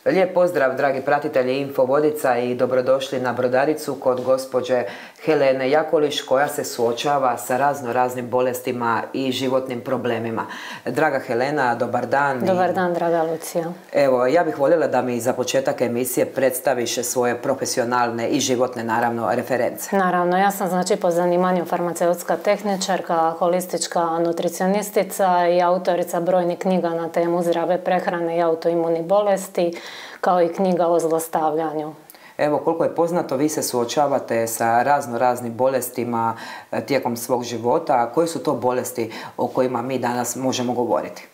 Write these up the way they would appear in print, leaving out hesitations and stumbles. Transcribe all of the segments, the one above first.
Lijep pozdrav, dragi pratitelji Infovodica i dobrodošli na Brodaricu kod gospođe Helene Jakolić koja se suočava sa raznim bolestima i životnim problemima. Draga Helena, dobar dan. Dobar dan, draga Lucija. Evo, ja bih voljela da mi za početak emisije predstaviš svoje profesionalne i životne, naravno, reference. Naravno, ja sam po zanimanju farmaceutska tehničarka, holistička nutricionistica i autorica brojnih knjiga na temu zdrave prehrane i autoimunih bolesti, kao i knjiga o zlostavljanju. Evo, koliko je poznato, vi se suočavate sa raznim bolestima tijekom svog života. Koje su to bolesti o kojima mi danas možemo govoriti?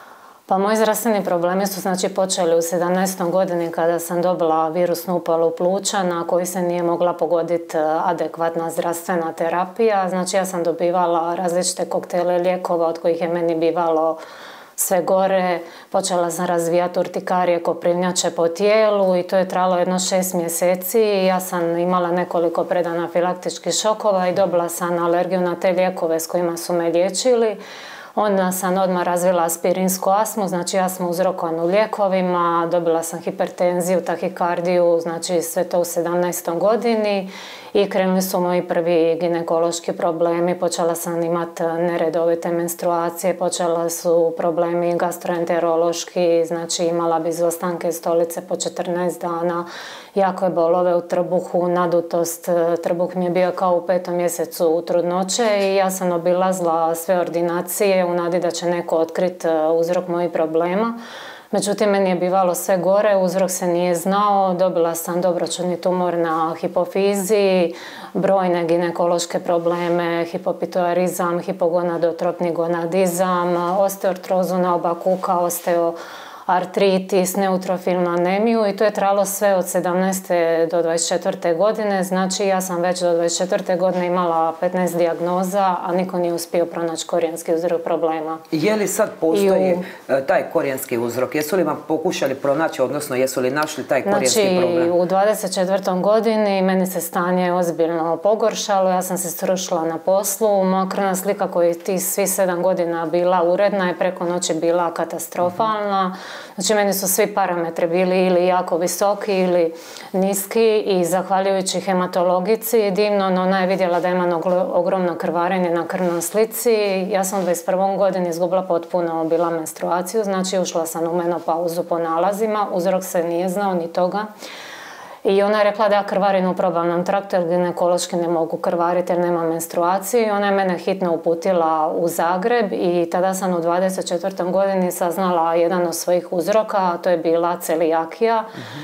Pa moji zdravstveni problemi su počeli u 17. godini kada sam dobila virusnu upalu pluća na koju se nije mogla pogoditi adekvatna zdravstvena terapija. Ja sam dobivala različite koktele lijekova od kojih je meni bivalo sve gore. Počela sam razvijati urtikarije, koprivnjače po tijelu i to je trajalo jedno 6 mjeseci. Ja sam imala nekoliko predanafilaktičkih šokova i dobila sam alergiju na te lijekove s kojima su me liječili. Onda sam odmah razvila aspirinsku astmu, astmu uzrokovanu lijekovima, dobila sam hipertenziju, tahikardiju, sve to u 17. godini i krenuli su moji prvi ginekološki problemi. Počela sam imati neredovite menstruacije, počela su problemi gastroenterološki, imala bi izostanke stolice po 14 dana, jako je bolove u trbuhu, nadutost, trbuh mi je bio kao u 5. mjesecu trudnoće i ja sam obilazila sve ordinacije u nadi da će neko otkriti uzrok mojih problema. Međutim, meni je bivalo sve gore, uzrok se nije znao, dobila sam dobroćudni tumor na hipofiziji, brojne ginekološke probleme, hipopituarizam, hipogonadotropni gonadizam, osteoartrozu na oba kuka, osteoartritis, neutrofilnu anemiju i to je trajalo sve od 17. do 24. godine. Ja sam već do 24. godine imala 15 dijagnoza, a niko nije uspio pronaći korijenski uzrok problema. Je li sad postoji taj korijenski uzrok? Jesu li vam pokušali pronaći, odnosno jesu li našli taj korijenski problem? U 24. godini meni se stanje ozbiljno pogoršalo, ja sam se srušila na poslu, moja krvna slika koja je tih svih 7 godina bila uredna je preko noći bila katastrofalna. Meni su svi parametri bili ili jako visoki ili niski i zahvaljujući hematologici divno, no ona je vidjela da ima ogromno krvarenje na krvnoj slici. Ja sam u 21. godini izgubila potpuno bila menstruaciju, ušla sam u menopauzu po nalazima, uzrok se nije znao ni toga. I ona je rekla da ja krvarim u probavnom traktu jer ginekološki ne mogu krvariti jer nema menstruacije i ona je mene hitno uputila u Zagreb i tada sam u 24. godini saznala jedan od svojih uzroka, a to je bila celijakija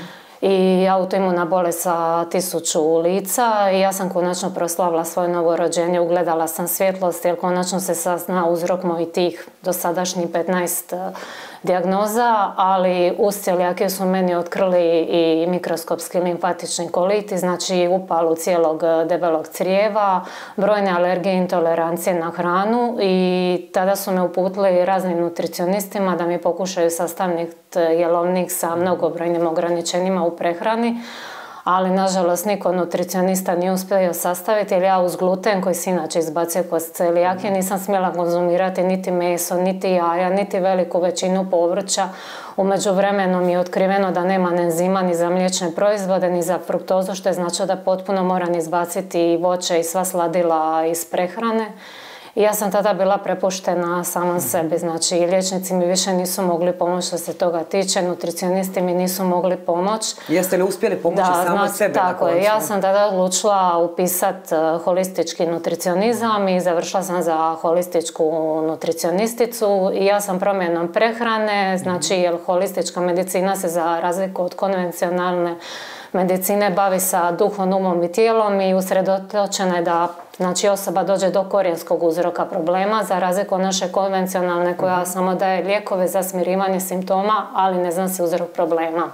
i autoimuna bolest sa 1000 lica i ja sam konačno proslavila svoje novorođenje, ugledala sam svjetlost jer konačno se sazna uzrok mojih tih dosadašnjih 15 dijagnoza, ali uz celijakiju su meni otkrili i mikroskopski limfatični koliti, upalu cijelog debelog crijeva, brojne alergije i intolerancije na hranu i tada su me uputili raznim nutricionistima da mi pokušaju sastaviti jelovnik sa mnogobrojnim ograničenjima u prehrani, ali nažalost niko nutricionista nije uspio sastaviti jer ja uz gluten koji se inače izbacio kod celijakije nisam smjela konzumirati niti meso, niti jaja, niti veliku većinu povrća. U međuvremenu mi je otkriveno da nema enzima ni za mliječne proizvode, ni za fruktozu, što je značilo da potpuno moram izbaciti i voće i sva sladila iz prehrane. I ja sam tada bila prepuštena samom sebi, liječnici mi više nisu mogli pomoći što se toga tiče, nutricionisti mi nisu mogli pomoći. Jeste li uspjeli pomoći samo sebi? Tako je, ja sam tada odlučila upisati holistički nutricionizam i završila sam za holističku nutricionisticu i ja sam promjenom prehrane, jer holistička medicina se za razliku od konvencionalne medicine bavi sa duhom, umom i tijelom i usredotočena je da osoba dođe do korijenskog uzroka problema, za razliku od naše konvencionalne koja samo daje lijekove za smirivanje simptoma, ali ne zna se uzrok problema.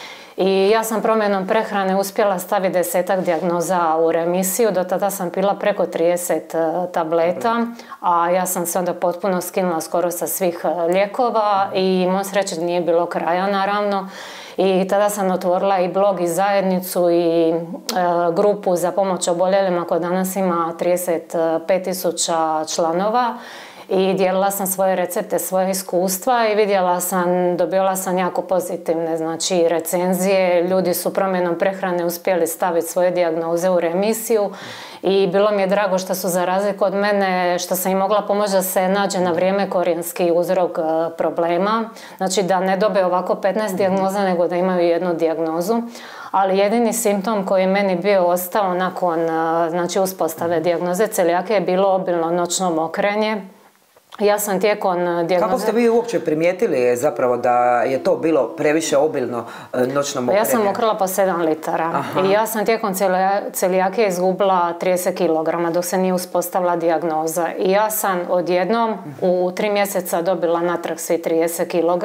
I ja sam promjenom prehrane uspjela staviti 10-ak dijagnoza u remisiju, do tada sam pila preko 30 tableta, a ja sam se onda potpuno skinula skoro sa svih lijekova i moj sreći nije bilo kraja naravno. I tada sam otvorila i blog i zajednicu i grupu za pomoć oboljelima koja danas ima 35.000 članova. i dijelila sam svoje recepte, svoje iskustva i dobila sam jako pozitivne, znači, recenzije. Ljudi su promjenom prehrane uspjeli staviti svoje dijagnoze u remisiju i bilo mi je drago što su, za razliku od mene, što sam im mogla pomoći da se nađe na vrijeme korijenski uzrok problema. Znači da ne dobe ovako 15 dijagnoza, nego da imaju jednu dijagnozu. Ali jedini simptom koji je meni bio ostao nakon, znači, uspostave dijagnoze celijakije je bilo obilno noćno mokrenje. Ja sam tijekom dijagnoze... Kako ste vi uopće primijetili zapravo da je to bilo previše obilno noćno mokrenje? Ja sam mokrala po 7 litara. Aha. I ja sam tijekom celijakije izgubila 30 kg dok se nije uspostavila dijagnoza. I ja sam odjednom u 3 mjeseca dobila natrag svi 30 kg.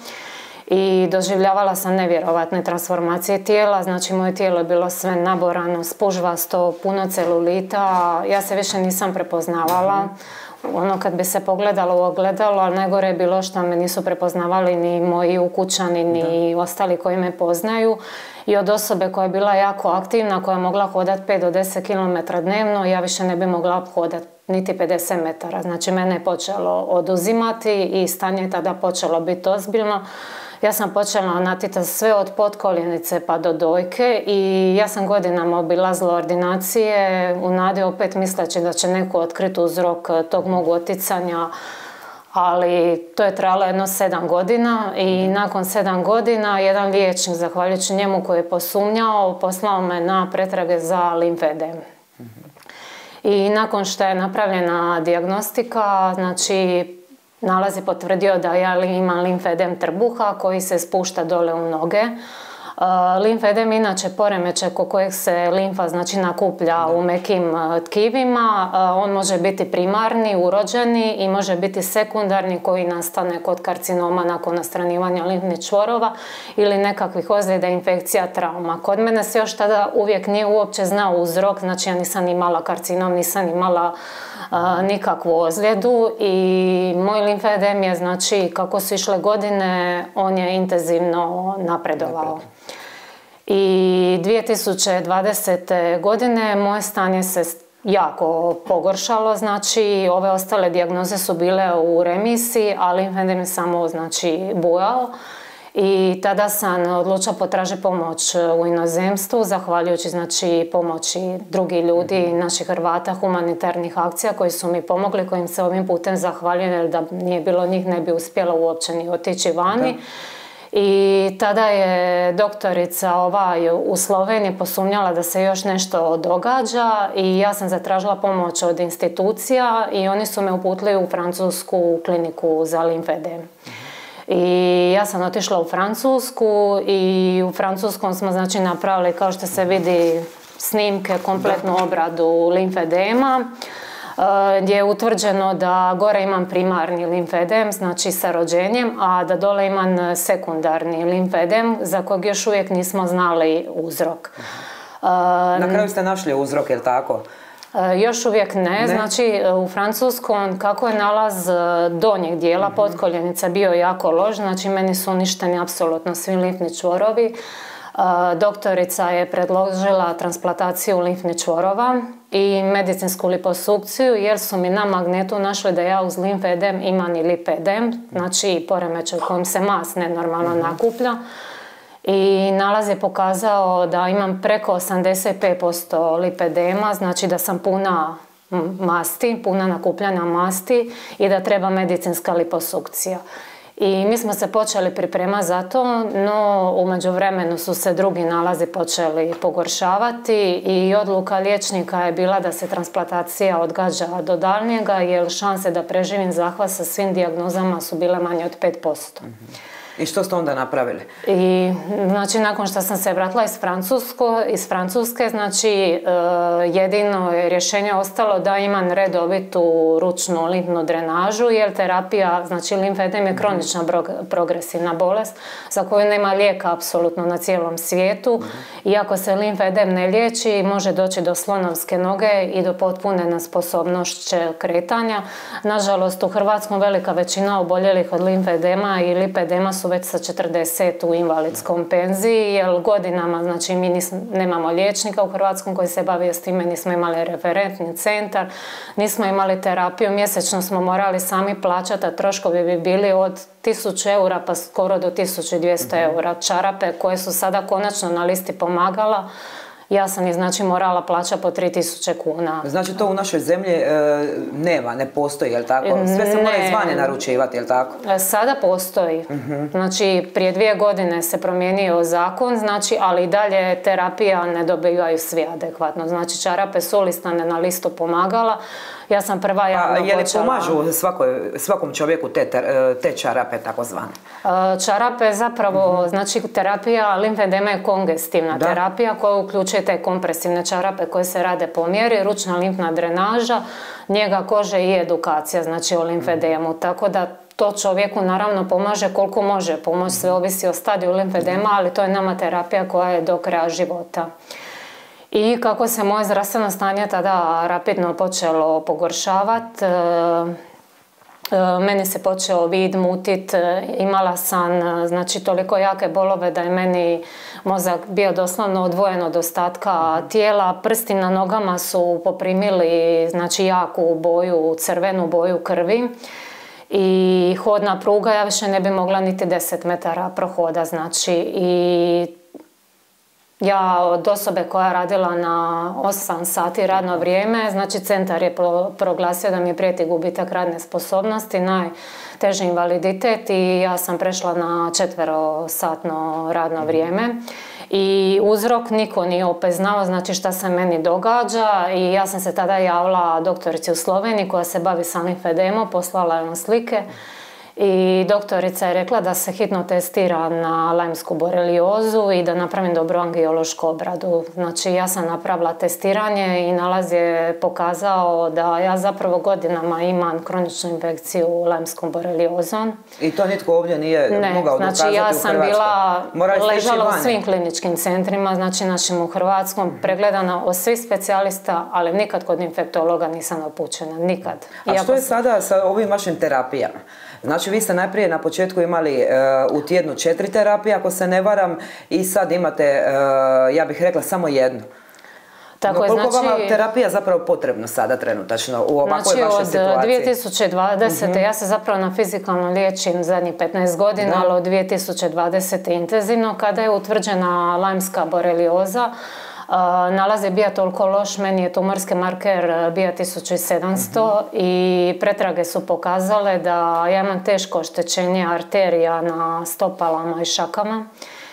I doživljavala sam nevjerovatne transformacije tijela, znači moje tijelo je bilo sve naborano, spužvasto, puno celulita, ja se više nisam prepoznavala. Ono kad bi se pogledalo u ogledalo, ali najgore je bilo što me nisu prepoznavali ni moji ukućani, ni ostali koji me poznaju. I od osobe koja je bila jako aktivna, koja je mogla hodati 5 do 10 km dnevno, ja više ne bi mogla hodati niti 50 metara. Znači mene je počelo oduzimati i stanje je tada počelo biti ozbiljno. Ja sam počela natitati sve od potkoljenice pa do dojke i ja sam godinama obilazila ordinacije u nadi opet misleći da će neko otkriti uzrok tog mog oticanja, ali to je trajalo jedno 7 godina i nakon 7 godina jedan liječnik, zahvaljujući njemu koji je posumnjao, poslao me na pretrage za limfedem. I nakon što je napravljena dijagnostika, znači nalaz je potvrdio da ja imam limfedem trbuha koji se spušta dole u noge. Limfedem inače poremećaj kod kojeg se limfa, znači, nakuplja u mekim tkivima. On može biti primarni, urođeni, i može biti sekundarni koji nastane kod karcinoma nakon nastranjivanja limfnih čvorova ili nekakvih ozljeda, infekcija, trauma. Kod mene se još tada uvijek nije uopće znao uzrok, znači ja nisam imala karcinom, nisam imala nikakvu ozljedu i moj limfedem je, znači, kako su išle godine, on je intenzivno napredovao. I 2020. godine moje stanje se jako pogoršalo, znači ove ostale dijagnoze su bile u remisiji, a limfedem je samo, znači, bujao. I tada sam odlučila potražiti pomoć u inozemstvu, zahvaljujući, znači, pomoći drugih ljudi, naših Hrvata, humanitarnih akcija koji su mi pomogli, kojim se ovim putem zahvaljujem, jer da nije bilo njih ne bi uspjela uopće ni otići vani. I tada je doktorica u Sloveniji posumnjala da se još nešto događa i ja sam zatražila pomoć od institucija i oni su me uputili u francusku kliniku za limfedem. I ja sam otišla u Francusku i u Francuskom smo, znači, napravili, kao što se vidi, snimke, kompletnu obradu limfedema, gdje je utvrđeno da gore imam primarni limfedem, znači sa rođenjem, a da dole imam sekundarni limfedem za kojeg još uvijek nismo znali uzrok. Na kraju ste našli uzrok, je li tako? Još uvijek ne. Znači u Francuskom, kako je nalaz donjeg dijela potkoljenica bio jako loš, znači meni su uništeni apsolutno svi limfni čvorovi. Doktorica je predložila transplantaciju limfnih čvorova i medicinsku liposukciju, jer su mi na magnetu našli da ja uz limfedem imam i lipedem, znači poremećaj u kojem se mast nenormalno nakuplja. I nalaz je pokazao da imam preko 85% lipedema, znači da sam puna masti, puna nakupljanja masti i da treba medicinska liposukcija. I mi smo se počeli pripremati za to, no u međuvremenu su se drugi nalazi počeli pogoršavati i odluka liječnika je bila da se transplantacija odgađa do daljnjega, jer šanse da preživim zahvat sa svim dijagnozama su bile manje od 5%. I što ste onda napravili? I, znači, nakon što sam se vratila iz Francuske, znači, jedino je rješenje ostalo da imam redovitu ručnu limfnu drenažu, jer terapija, znači limfedem je kronična progresivna bolest za koju nema lijeka apsolutno na cijelom svijetu. Iako se limfedem ne liječi, može doći do slonovske noge i do potpune nesposobnošću kretanja. Nažalost, u Hrvatskom velika većina oboljelih od limfedema i lipedema su već sa 40 u invalidskom penziji, jer godinama, znači mi nemamo liječnika u Hrvatskom koji se bavio s time, nismo imali referentni centar, nismo imali terapiju, mjesečno smo morali sami plaćati, a troškovi bi bili od 1000 eura pa skoro do 1200 eura. Čarape koje su sada konačno na listi pomagala, ja sam ih znači morala plaćati po 3000 kuna. Znači to u našoj zemlji nema, ne postoji, jel tako? Sve se mora izvane naručivati, jel tako? Sada postoji. Znači prije 2 godine se promijenio zakon, znači, ali i dalje terapija ne dobivaju svi adekvatno. Znači čarape su ulistane na listu pomagala. Ja sam prva javno počela... Je li pomažu svakom čovjeku te čarape takozvane? Čarape zapravo, znači terapija limfedema je kongestivna terapija koja uključuje te kompresivne čarape koje se rade po mjeri, ručna limfna drenaža, njega kože i edukacija, znači o limfedemu. Tako da to čovjeku naravno pomaže koliko može pomoći, sve ovisi o stadiju limfedema, ali to je nama terapija koja je do kraja života. I kako se moje zdravstveno stanje tada rapidno počelo pogoršavati, meni se počeo vid mutit, imala sam znači toliko jake bolove da je meni mozak bio doslovno odvojen od ostatka tijela, prsti na nogama su poprimili znači jaku boju, crvenu boju krvi. I hodna pruga, ja više ne bi mogla niti 10 metara prohoda, znači i ja od osobe koja je radila na 8 sati radno vrijeme, znači centar je proglasio da mi prijeti gubitak radne sposobnosti, najteži invaliditet i ja sam prešla na 4-satno radno vrijeme. I uzrok niko nije opeznao, znači šta se meni događa i ja sam se tada javila doktorici u Sloveniji koja se bavi sa limfedemom, poslala je slike. I doktorica je rekla da se hitno testira na lajmsku boreliozu i da napravim dobru angiološku obradu. Znači ja sam napravila testiranje i nalaz je pokazao da ja zapravo godinama imam kroničnu infekciju lajmskom boreliozom. I to nitko ovdje nije mogao dokazati u Hrvatskoj? Znači ja sam bila ležala u svim kliničkim centrima, znači našim u Hrvatskom, pregledana od svih specijalista, ali nikad kod infektologa nisam upućena, nikad. A što je sada sa ovim vašim terapijama? Znači vi ste najprije na početku imali u tjednu 4 terapije, ako se ne varam, i sad imate, ja bih rekla, samo jednu. Tako je, koliko znači, vama terapija zapravo potrebno sada trenutačno u ovakvoj vašoj situaciji? Znači od 2020. Ja se zapravo na fizikalno liječim zadnjih 15 godina, ali od 2020. intenzivno, kada je utvrđena lajmska borelioza. Nalaz je bio toliko loš, meni je tumorski marker bio 1700 i pretrage su pokazale da ja imam teško oštećenje arterija na stopalama i šakama.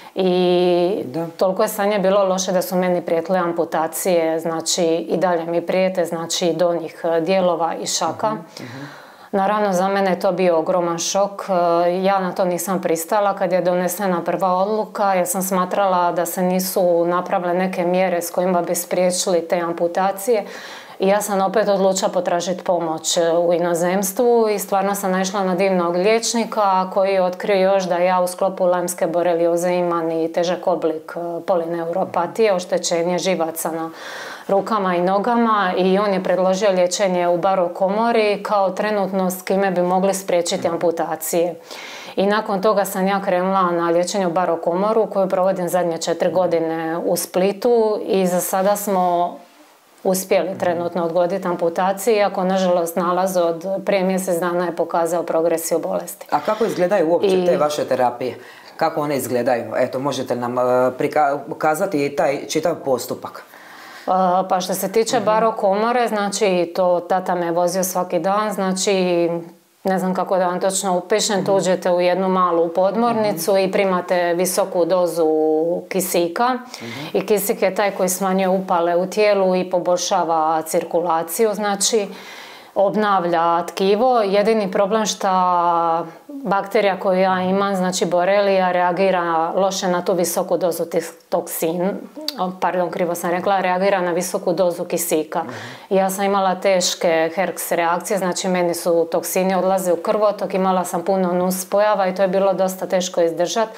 I toliko je stanje bilo loše da su meni prijetile amputacije, znači i dalje mi prijete, znači donjih dijelova i šaka. Naravno, za mene je to bio ogroman šok. Ja na to nisam pristala kad je donesena prva odluka, jer sam smatrala da se nisu napravile neke mjere s kojima bi spriječili te amputacije. I ja sam opet odlučila potražiti pomoć u inozemstvu i stvarno sam naišla na divnog liječnika koji je otkrio još da ja u sklopu lajmske borelioze imam i težak oblik polineuropatije, oštećenje živaca na rukama i nogama i on je predložio liječenje u barokomori kao trenutno s kime bi mogli spriječiti amputacije. I nakon toga sam ja krenula na liječenje u barokomoru koju provodim zadnje 4 godine u Splitu i za sada smo uspjeli trenutno odgoditi amputacije, iako nažalost nalaz od prije mjesec dana je pokazao progresiju bolesti. A kako izgledaju uopće te vaše terapije? Kako one izgledaju? Eto, možete nam pokazati taj čitav postupak. Pa što se tiče barokomore, znači to tata me vozio svaki dan, znači ne znam kako da vam točno upišem, tu uđete u jednu malu podmornicu i primate visoku dozu kisika i kisik je taj koji smanjuje upale u tijelu i poboljšava cirkulaciju, znači obnavlja tkivo. Jedini problem što bakterija koju ja imam, znači borelija, reagira loše na tu visoku dozu toksina, krivo sam rekla, reagira na visoku dozu kisika. Ja sam imala teške Herx reakcije, znači meni su toksini odlaze u krvotok, imala sam puno nuspojava i to je bilo dosta teško izdržati.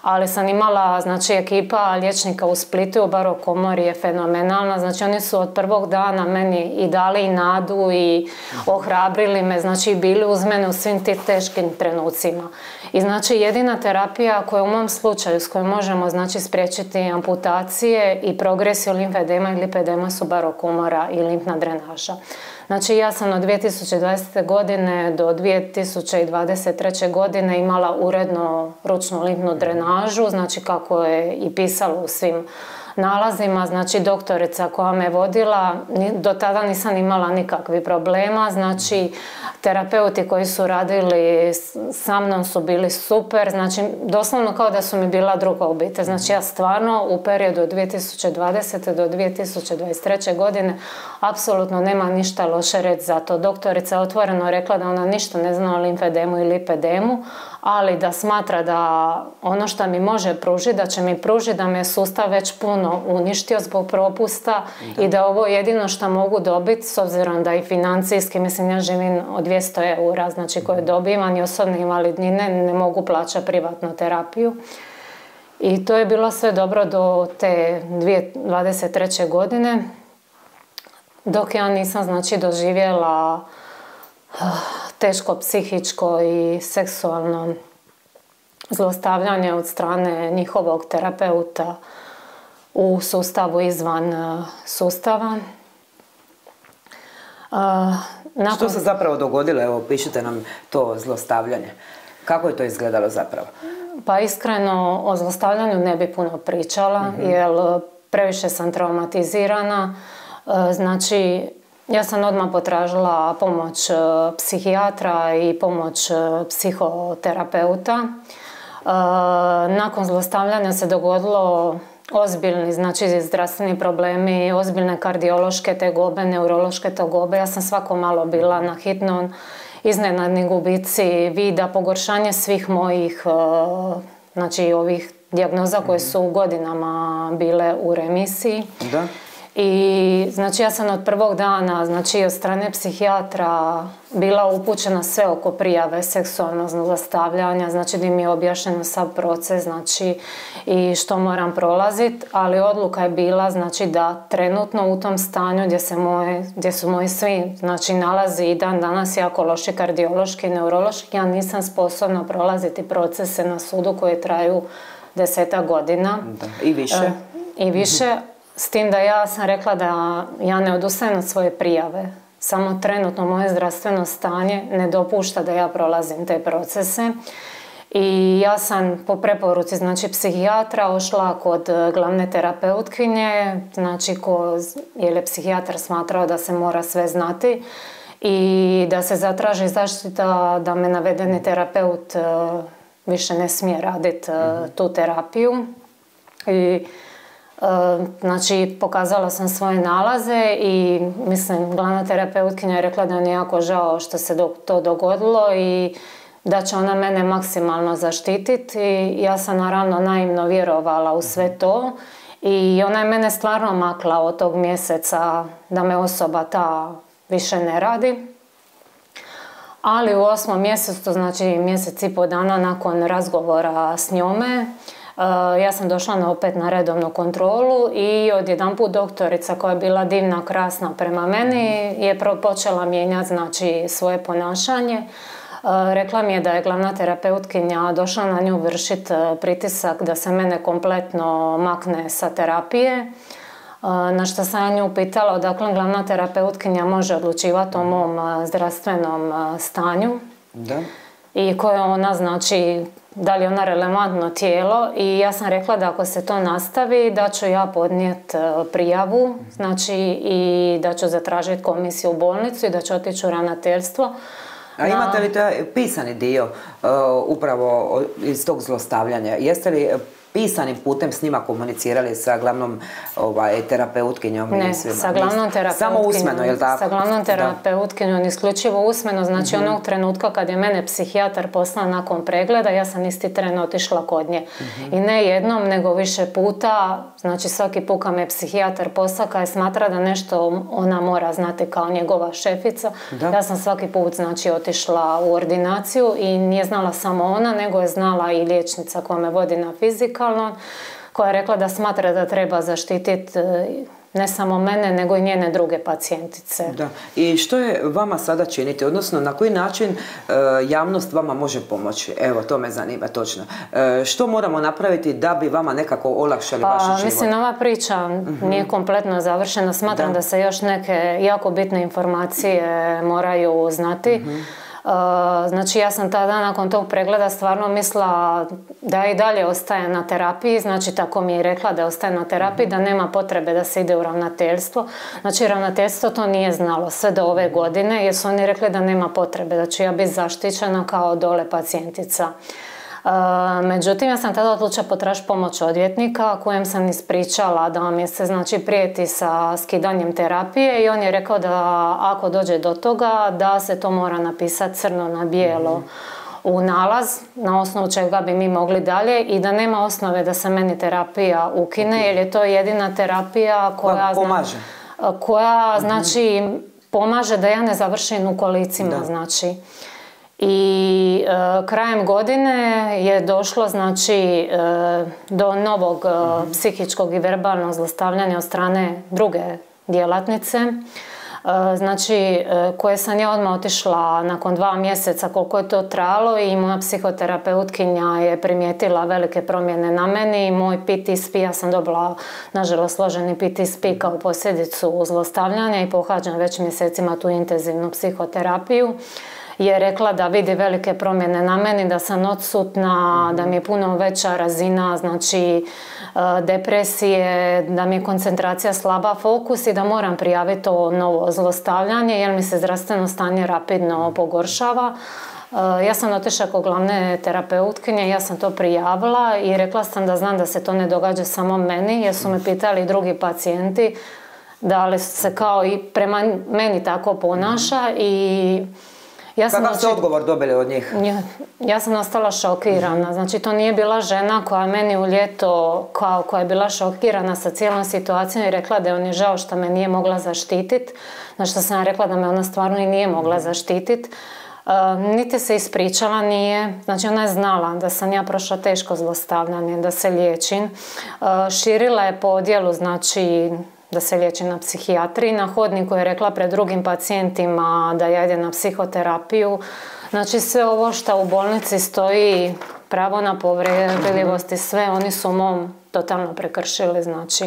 ali sam imala, znači, ekipa liječnika u Splitu, u Barokomori je fenomenalna, znači oni su od prvog dana meni i dali i nadu i ohrabrili me, znači bili uz mene u svim tim teškim trenucima. I znači jedina terapija koja u mom slučaju s kojom možemo, znači, spriječiti amputacije i progresiju limfedema i lipedema su Barokomora i limfna drenaža. Znači ja sam od 2020. godine do 2023. godine imala uredno ručnu limfnu drenažu, znači kako je i pisalo u svim nalazima, znači doktorica koja me vodila, do tada nisam imala nikakvih problema, znači terapeuti koji su radili sa mnom su bili super, znači doslovno kao da su mi bila druga obitelj. Znači ja stvarno u periodu od 2020. do 2023. godine apsolutno nema ništa loše reći za to. Doktorica je otvoreno rekla da ona ništa ne zna o limfedemu i lipedemu, ali da smatra da ono što mi može pružiti, da će mi pružiti, da me je sustav već puno uništio zbog propusta i da ovo je jedino što mogu dobiti, s obzirom da i financijski, mislim ja živim od 200 eura, znači koje dobivam i osobne invalidnine, ne mogu plaćati privatnu terapiju. I to je bilo sve dobro do te 2023. godine, dok ja nisam, znači, doživjela teško psihičko i seksualno zlostavljanje od strane njihovog terapeuta u sustavu izvan sustava. Što se zapravo dogodilo? Evo, pišite nam to zlostavljanje. Kako je to izgledalo zapravo? Pa iskreno, o zlostavljanju ne bi puno pričala, jer previše sam traumatizirana. Znači, ja sam odmah potražila pomoć psihijatra i pomoć psihoterapeuta. Nakon zlostavljanja se dogodilo ozbiljni, znači, zdravstveni problemi, ozbiljne kardiološke tegobe, neurološke tegobe. Ja sam svako malo bila na hitnom, iznenadni gubici vida, pogoršanje svih mojih, znači, ovih dijagnoza koje su godinama bile u remisiji. Da. I znači ja sam od prvog dana, znači od strane psihijatra bila upućena sve oko prijave seksualnog zlostavljanja, znači gdje mi je objašnjeno sav proces, znači i što moram prolaziti, ali odluka je bila, znači, da trenutno u tom stanju gdje su moji svi, znači, nalazi i dan danas jako loši kardiološki i neurološki, ja nisam sposobna prolaziti procese na sudu koje traju 10 godina. Da. I više. I više. S tim da ja sam rekla da ja ne odustajem od svoje prijave. Samo trenutno moje zdravstveno stanje ne dopušta da ja prolazim te procese. I ja sam po preporuci, znači, psihijatra ošla kod glavne terapeutkinje, znači jer je psihijatar smatrao da se mora sve znati i da se zatraži zaštita da me navedeni terapeut više ne smije raditi tu terapiju. I znači, pokazala sam svoje nalaze i, mislim, glavna terapeutkinja je rekla da mi je jako žao što se to dogodilo i da će ona mene maksimalno zaštititi. I ja sam naravno naivno vjerovala u sve to i ona je mene stvarno makla od tog mjeseca da me osoba ta više ne radi. Ali u 8. mjesecu, znači mjesec i pol dana nakon razgovora s njome, ja sam došla opet na redovnu kontrolu i odjedanput doktorica koja je bila divna, krasna prema meni je počela mijenjati, znači, svoje ponašanje. Rekla mi je da je glavna terapeutkinja došla na nju vršiti pritisak da se mene kompletno makne sa terapije. Na što sam ja nju pitala odakle glavna terapeutkinja može odlučivati o mom zdravstvenom stanju. Da. I koje ona, znači, da li je ona relevantno tijelo, i ja sam rekla da ako se to nastavi da ću ja podnijeti prijavu, znači, i da ću zatražiti komisiju u bolnicu i da ću otići u ravnateljstvo. A imate li taj pisani dio upravo iz tog zlostavljanja? Jeste li pisanim putem s njima komunicirali sa glavnom terapeutkinjom? Ne, sa glavnom terapeutkinjom. Samo usmeno, je li tako? Sa glavnom terapeutkinjom, isključivo usmeno. Znači onog trenutka kad je mene psihijatar poslao nakon pregleda, ja sam isti tren otišla kod nje. I ne jednom, nego više puta. Znači svaki put kad me psihijatar poslao, kad je smatra da nešto ona mora znati kao njegova šefica, ja sam svaki put znači otišla u ordinaciju i nije znala samo ona, nego je znala i liječnica koja me vodi na fizikalno, koja je rekla da smatra da treba zaštititi ne samo mene, nego i njene druge pacijentice. Da. I što je vama sada činiti? Odnosno, na koji način javnost vama može pomoći? Evo, to me zanima točno. Što moramo napraviti da bi vama nekako olakšali vaš život? Mislim, ova priča nije kompletno završena. Smatram da se još neke jako bitne informacije moraju znati. Znači ja sam tada nakon tog pregleda stvarno mislila da i dalje ostaje na terapiji, znači tako mi je rekla da ostaje na terapiji, da nema potrebe da se ide u ravnateljstvo. Znači ravnateljstvo to nije znalo sve do ove godine jer su oni rekli da nema potrebe, da ću ja biti zaštićena kao dole pacijentica. Međutim, ja sam tada odlučila potražiti pomoć odvjetnika kojem sam ispričala da mi se znači prijeti sa skidanjem terapije i on je rekao da ako dođe do toga da se to mora napisati crno na bijelo u nalaz na osnovu čega bi mi mogli dalje i da nema osnove da se meni terapija ukine jer je to jedina terapija koja znači pomaže da ja ne završim u kolicima, znači. I krajem godine je došlo znači do novog psihičkog i verbalnog zlostavljanja od strane druge djelatnice, znači koje sam ja odmah otišla nakon 2 mjeseca koliko je to trajalo i moja psihoterapeutkinja je primijetila velike promjene na meni i moj PTSP, ja sam dobila nažalost složeni PTSP kao posljedicu zlostavljanja i pohađam već mjesecima tu intenzivnu psihoterapiju. Je rekla da vidi velike promjene na meni, da sam odsutna, da mi je puno veća razina znači depresije, da mi je koncentracija slaba, fokus i da moram prijaviti to novo zlostavljanje jer mi se zdravstveno stanje rapidno pogoršava. Ja sam otišla kod glavne terapeutkinje, ja sam to prijavila i rekla sam da znam da se to ne događa samo meni jer su me pitali drugi pacijenti da li se kao i prema meni tako ponaša i kakav ste odgovor dobili od njih? Ja sam ostala šokirana. Znači, to nije bila žena koja meni u ljeto, koja je bila šokirana sa cijelom situacijom i rekla da je on je žao što me nije mogla zaštititi. Znači, što sam rekla da me ona stvarno i nije mogla zaštititi. Niti se ispričala nije. Znači, ona je znala da sam ja prošla teško zlostavljanje, da se liječim. Širila je po odjelu, znači, da se liječi na psihijatriji. Na hodniku je rekla pred drugim pacijentima da ja idem na psihoterapiju. Znači sve ovo što u bolnici stoji, pravo na povredljivost i sve, oni su mom totalno prekršili, znači.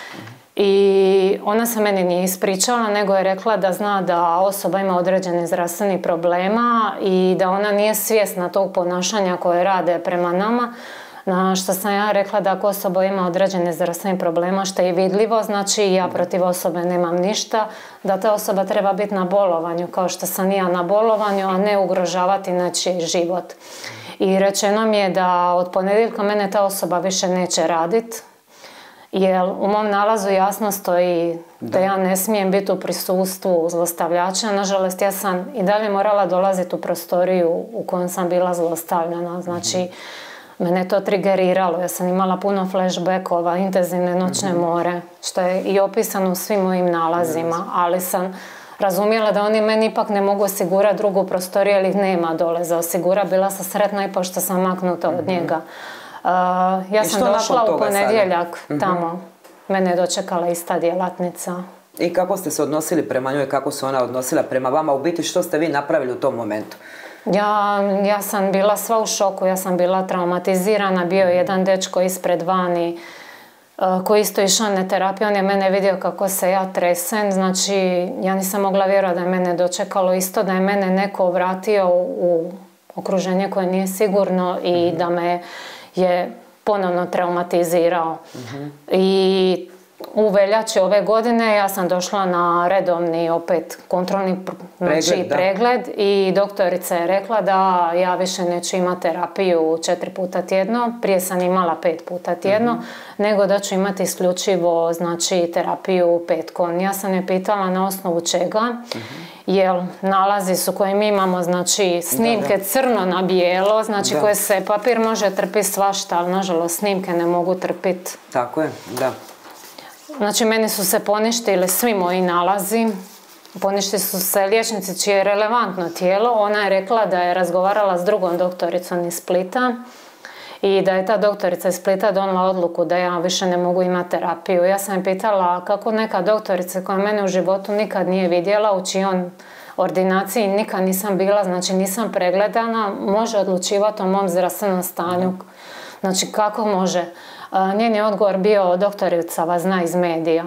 I ona se meni nije ispričala, nego je rekla da zna da osoba ima određeni zdravstveni problema i da ona nije svjesna tog ponašanja koje rade prema nama. Na što sam ja rekla da ako osoba ima određene zdravstvene problema što je vidljivo, znači ja protiv osobe nemam ništa, da ta osoba treba biti na bolovanju kao što sam ja na bolovanju, a ne ugrožavati nečiji život. I rečeno mi je da od ponedjeljka mene ta osoba više neće raditi, jer u mom nalazu jasno stoji da ja ne smijem biti u prisustvu zlostavljača. Nažalost, ja sam i dalje morala dolaziti u prostoriju u kojoj sam bila zlostavljana, znači mene to trigeriralo, ja sam imala puno flashbackova, intenzivne noćne more, što je i opisano u svim mojim nalazima, ali sam razumjela da oni meni ipak ne mogu osigurati drugu prostoriju jer ih nema dole za osigura. Bila sam sretna i pošto sam maknuta od njega. Ja sam došla u ponedjeljak tamo, mene je dočekala ista djelatnica. I kako ste se odnosili prema njoj, kako se ona odnosila prema vama, u biti što ste vi napravili u tom momentu? Ja sam bila sva u šoku, ja sam bila traumatizirana, bio je jedan dečko ispred vani koji isto išao na terapiju, on je mene vidio kako se ja tresem, znači ja nisam mogla vjerovati da je mene dočekalo isto, da je mene neko vratio u okruženje koje nije sigurno i da me je ponovno traumatizirao. I u veljači ove godine ja sam došla na redovni opet kontrolni pregled i doktorica je rekla da ja više neću imati terapiju 4 puta tjedno, prije sam imala 5 puta tjedno, nego da ću imati isključivo znači terapiju petkom. Ja sam je pitala na osnovu čega, jer nalazi su koje mi imamo, znači snimke crno na bijelo, znači koje se, papir može trpiti svašta, ali nažalost snimke ne mogu trpiti. Tako je, da. Znači, meni su se poništili svi moji nalazi, poništili su se liječnici čije je relevantno tijelo. Ona je rekla da je razgovarala s drugom doktoricom iz Splita i da je ta doktorica iz Splita donijela odluku da ja više ne mogu imati terapiju. Ja sam je pitala kako neka doktorica koja mene u životu nikad nije vidjela, u čijom ordinaciji nikad nisam bila, znači nisam pregledana, može odlučivati o mom zdravstvenom stanju. Znači, kako može? Njen je odgovor bio, doktorica vas zna iz medija.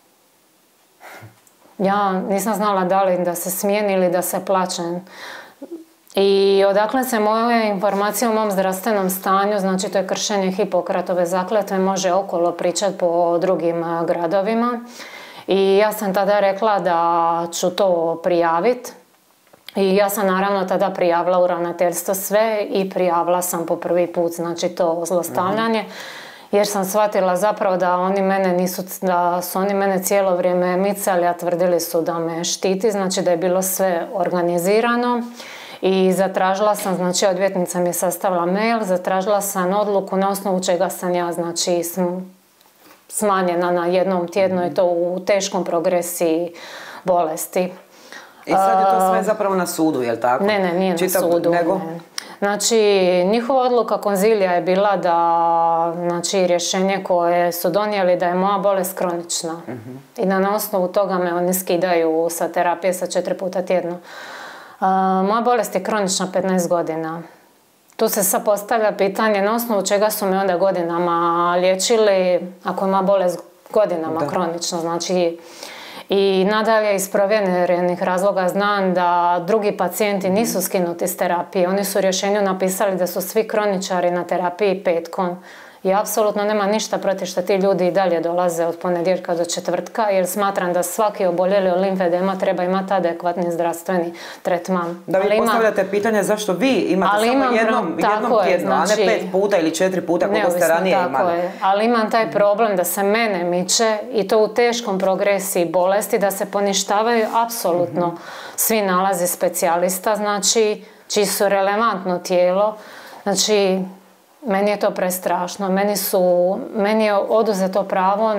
Ja nisam znala da li da se smijeni ili da se plaćem. I odakle se moje informacije o mom zdravstvenom stanju, znači to je kršenje Hipokratove zakletve, može okolo pričati po drugim gradovima. I ja sam tada rekla da ću to prijaviti. I ja sam naravno tada prijavila u ravnateljstvo sve i prijavila sam po prvi put, znači to zlostavljanje. Jer sam shvatila zapravo da oni mene nisu, da su oni mene cijelo vrijeme micali, a tvrdili su da me štiti, znači da je bilo sve organizirano. I zatražila sam, znači odvjetnica mi je sastavila mail, zatražila sam odluku na osnovu čega sam ja, znači smanjena na jednom tjednu i to u teškom progresiji bolesti. I sad je to sve zapravo na sudu, je li tako? Ne, nije na sudu. Nego? Ne. Znači, njihova odluka konzilija je bila da, znači, rješenje koje su donijeli da je moja bolest kronična i da na osnovu toga me oni skidaju sa terapije sa 4 puta tjedno. Moja bolest je kronična 15 godina. Tu se sad postavlja pitanje na osnovu čega su me onda godinama liječili, ako je moja bolest godinama kronična, znači. I nadalje iz provjerenih razloga znam da drugi pacijenti nisu skinuti s terapije. Oni su u rješenju napisali da su svi kroničari na terapiji petkom. I apsolutno nema ništa protiv što ti ljudi i dalje dolaze od ponedjeljka do četvrtka, jer smatram da svaki oboljeli od limfedema treba imati adekvatni zdravstveni tretman. Da vi postavljate pitanje zašto vi imate samo jednom tjedno, a ne 5 puta ili 4 puta koliko ste ranije imali. Ali imam taj problem da se mene miče i to u teškom progresiji bolesti, da se poništavaju apsolutno svi nalazi specijalista, znači čiji su relevantno tijelo, znači meni je to prestrašno. Meni je oduzeto pravo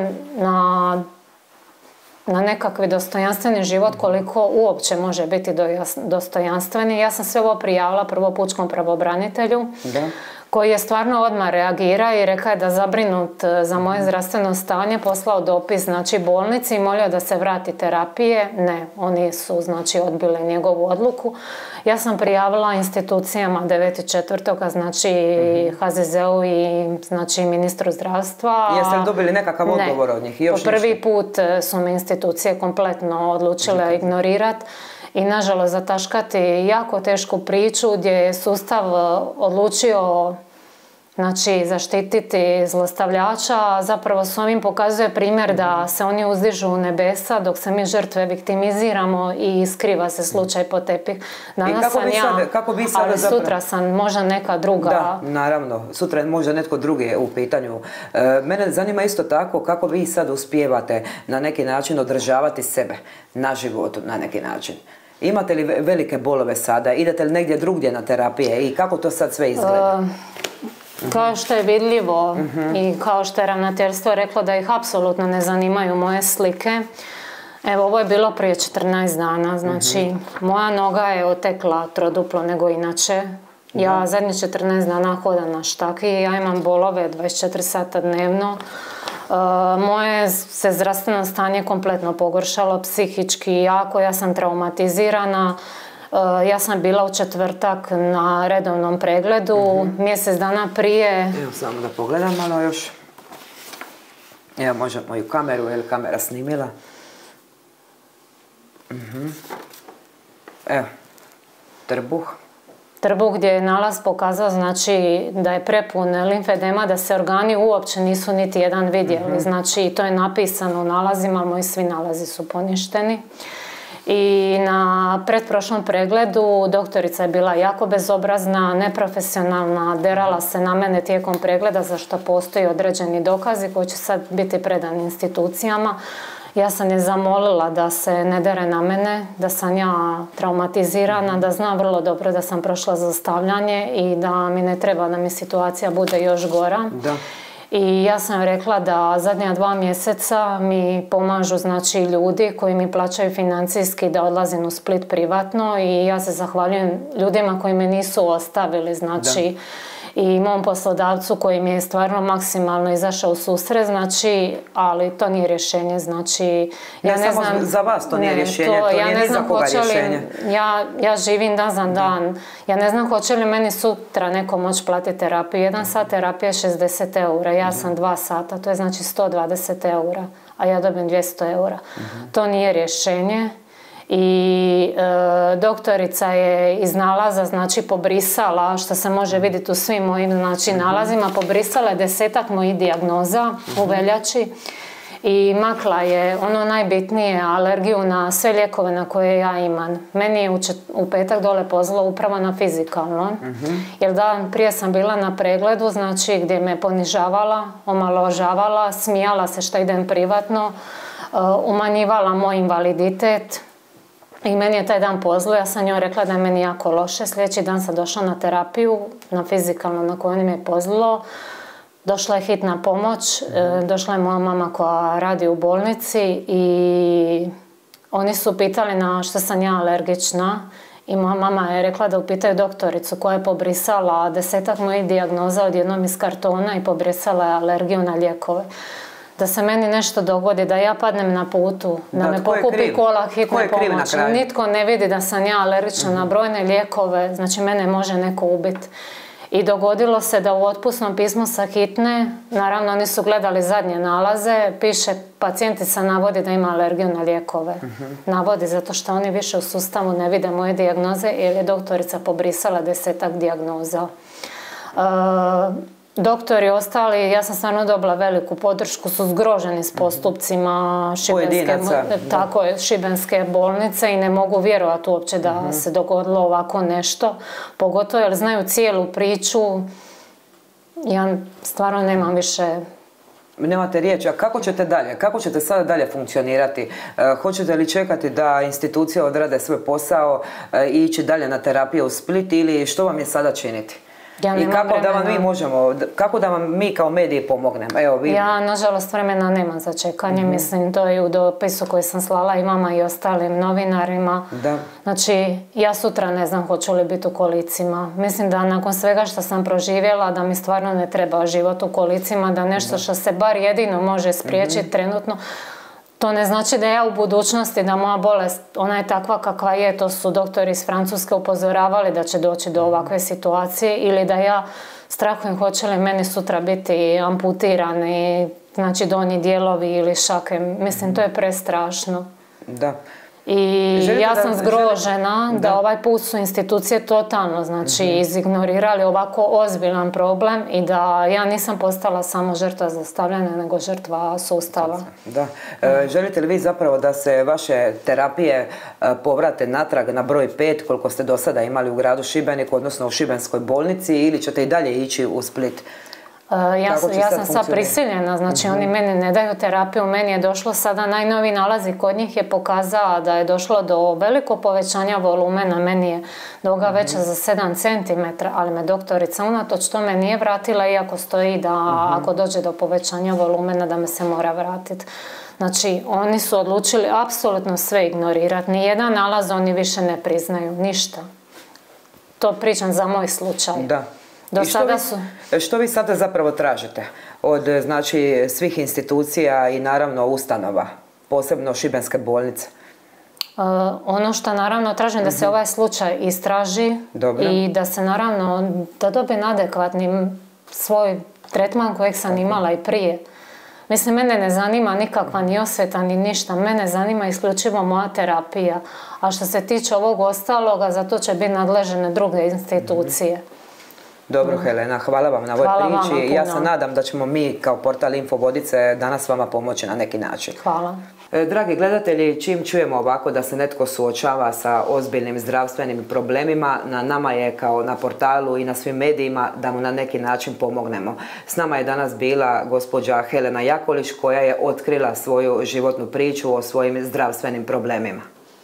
na nekakvi dostojanstveni život koliko uopće može biti dostojanstveni. Ja sam sve ovo prijavila prvo pučkom pravobranitelju koji je stvarno odmah reagirao i rekao je da zabrinut za moje zdravstveno stanje, poslao dopis znači bolnici i molio da se vrati terapije. Ne, oni su znači odbili njegovu odluku. Ja sam prijavila institucijama 9.4. znači HZZ-u i znači ministru zdravstva. Jeste li dobili nekakav odgovor od njih? Po prvi put su me institucije kompletno odlučile ignorirati. I nažalost zataškati jako tešku priču gdje je sustav odlučio znači, zaštititi zlostavljača, a zapravo s ovim pokazuje primjer da se oni uzdižu u nebesa dok se mi žrtve viktimiziramo i skriva se slučaj po tepih. Danas sam ja, ali sutra sam možda neka druga. Da, naravno, sutra je možda netko drugi u pitanju. Mene zanima isto tako kako vi sad uspijevate na neki način održavati sebe na životu na neki način. Imate li velike bolove sada? Idete li negdje drugdje na terapije i kako to sad sve izgleda? Kao što je vidljivo i kao što je ravnateljstvo reklo da ih apsolutno ne zanimaju moje slike. Evo, ovo je bilo prije 14 dana, znači moja noga je otekla troduplo nego inače. Ja zadnjih 14 dana hodam na štaki, ja imam bolove 24 sata dnevno. Moje se zdravstveno stanje kompletno pogoršalo, psihički jako, ja sam traumatizirana. Ja sam bila u četvrtak na redovnom pregledu, mjesec dana prije. Evo samo da pogledam malo još. Evo možda moju kameru, je li kamera snimila? Evo, trbuh. trbuh gdje je nalaz pokazao znači da je prepun limfedema, da se organi uopće nisu niti jedan vidjeli. Znači to je napisano u nalazima, moji svi nalazi su poništeni. I na pretprošlom pregledu doktorica je bila jako bezobrazna, neprofesionalna, derala se na mene tijekom pregleda za što postoji određeni dokazi koji će sad biti predani institucijama. Ja sam je zamolila da se ne dere na mene, da sam ja traumatizirana, da znam vrlo dobro da sam prošla zlostavljanje i da mi ne treba da mi situacija bude još gora. Da. I ja sam rekla da zadnja 2 mjeseca mi pomažu znači ljudi koji mi plaćaju financijski da odlazim u Split privatno i ja se zahvaljujem ljudima koji me nisu ostavili, znači i mom poslodavcu koji mi je stvarno maksimalno izašao u susret, znači, ali to nije rješenje, znači, ja ne znam, za vas to nije rješenje, to nije ni za koga rješenje. Ja živim dan za dan, ja ne znam hoće li meni sutra neko moći platiti terapiju. 1 sat terapije je 60 eura, ja sam 2 sata, to je znači 120 eura, a ja dobijem 200 eura. To nije rješenje. I doktorica je iz nalaza znači pobrisala, što se može vidjeti u svim mojim znači nalazima, pobrisala je 10-ak mojih dijagnoza u veljači i makla je ono najbitnije, alergiju na sve lijekove na koje ja imam. Meni je u petak dole pozvalo upravo na fizikalno, jer dan prije sam bila na pregledu, znači gdje me ponižavala, omalovažavala, smijala se što idem privatno, umanjivala moj invaliditet. I meni je taj dan pozvao, ja sam njoj rekla da je meni jako loše. Sljedeći dan sam došla na terapiju, na fizikalno na koju mi je pozvalo. Došla je hitna pomoć, došla je moja mama koja radi u bolnici i oni su pitali na što sam ja alergična. I moja mama je rekla da upitaju doktoricu koja je pobrisala 10-ak mojih dijagnoza odjednom iz kartona i pobrisala je alergiju na lijekove. Da se meni nešto dogodi, da ja padnem na putu, da me pokupi kola hitne pomoći. Nitko ne vidi da sam ja alergična na brojne lijekove, znači mene može neko ubiti. I dogodilo se da u otpusnom pismu sa hitne, naravno oni su gledali zadnje nalaze, piše pacijentica navodi da ima alergiju na lijekove. Navodi zato što oni više u sustavu ne vide moje dijagnoze jer je doktorica pobrisala 10-ak dijagnoza. Doktori ostali, ja sam stvarno dobila veliku podršku, su zgroženi s postupcima šibenske bolnice i ne mogu vjerovati uopće da se dogodilo ovako nešto. Pogotovo jer znaju cijelu priču. Ja stvarno nemam više... Nemate riječi, a kako ćete dalje? Kako ćete sada dalje funkcionirati? Hoćete li čekati da institucije odrade svoj posao i ići dalje na terapiju u Split ili što vam je sada činiti? I kako da vam mi kao mediji pomognemo? Ja, nažalost, vremena nemam za čekanje. Mislim, to je u dopisu koji sam slala i vama i ostalim novinarima. Znači, ja sutra ne znam hoću li biti u kolicima. Mislim da nakon svega što sam proživjela, da mi stvarno ne treba život u kolicima, da nešto što se bar jedino može spriječiti trenutno. To ne znači da ja u budućnosti, da moja bolest, ona je takva kakva je, to su doktori iz Francuske upozoravali da će doći do ovakve situacije ili da ja strahujem hoće li meni sutra biti amputirani, znači donji dijelovi ili šake. Mislim, to je prestrašno. Da. I ja sam zgrožena da ovaj put su institucije totalno znači izignorirali ovako ozbiljan problem i da ja nisam postala samo žrtva zlostavljanja nego žrtva sustava. Da. Želite li vi zapravo da se vaše terapije povrate natrag na broj 5 koliko ste do sada imali u gradu Šibeniku, odnosno u Šibenskoj bolnici ili ćete i dalje ići u Split? Ja sam sad prisiljena, znači oni meni ne daju terapiju, meni je došlo sada najnoviji nalazi kod njih je pokazao da je došlo do velikog povećanja volumena, meni je noga veća za 7 cm, ali me doktorica unatoč tome nije vratila iako stoji da ako dođe do povećanja volumena da me se mora vratiti. Znači oni su odlučili apsolutno sve ignorirati, nijedan nalaz oni više ne priznaju, ništa. To pričam za moj slučaj. Da. Što vi sada zapravo tražite od znači, svih institucija i naravno ustanova, posebno Šibenske bolnice? Ono što naravno tražim da se ovaj slučaj istraži i da se naravno da dobijem adekvatni svoj tretman kojeg sam imala i prije. Mislim, mene ne zanima nikakva ni osveta ni ništa, mene zanima isključivo moja terapija. A što se tiče ovog ostaloga, za to će biti nadležne druge institucije. Dobro, Helena, hvala vam na ovoj priči. Ja se nadam da ćemo mi kao portal Infovodice danas vama pomoći na neki način. Hvala. Dragi gledatelji, čim čujemo ovako da se netko suočava sa ozbiljnim zdravstvenim problemima, na nama je kao na portalu i na svim medijima da mu na neki način pomognemo. S nama je danas bila gospođa Helena Jakolić koja je otkrila svoju životnu priču o svojim zdravstvenim problemima.